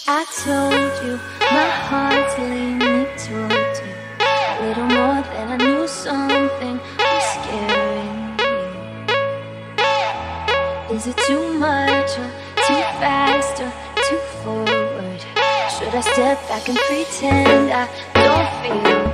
I told you my heart's leaning toward you. A little more than I knew, something was scaring you. Is it too much or too fast or too forward? Should I step back and pretend I don't feel